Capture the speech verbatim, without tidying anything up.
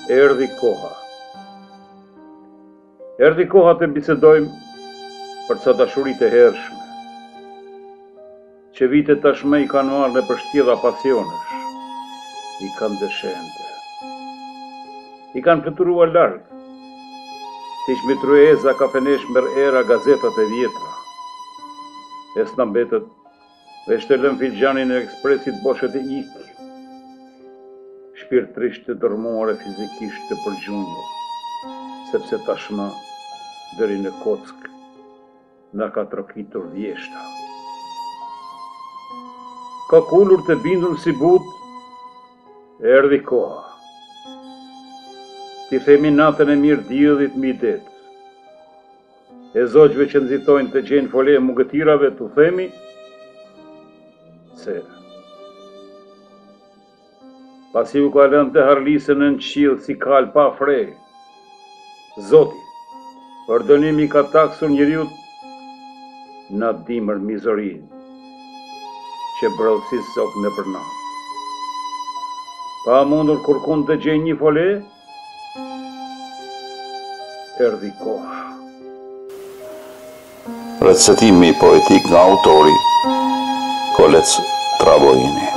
Erdhi koha. Erdhi koha të bisedojmë për ca dashurit e hershme, që vite tashmë i kanë marrë në përshtjedha pasionesh, i kanë dëshente, i kanë fluturuar larg, siç me trueza kafenesh merr era gazetat e vjetra. E s'na mbetet veç të lëm filxhanin e Ekspresit boshet e ik, shpirtrisht të dërmuar e fizikisht të përgjunjur, sepse tashmë deri në kock na ka trokitur vjeshta. Ka kulur të bindun si but, erdhi koha. Ti themi natën e mirë diellit mbi det. E zogjve që nxitojnë të gjejnë fole mugëtirave, tu themi se pasi u ka lënë të harlisën në qiell si kal pa frej, Zoti, për dënimi ka taksur njeriut na dimër mizorin, që brëllësis sok në përna. Pa mundur kërkun të gjej një fole, erdhi koha. Recitimi poetik nga autori Kolec Travojini.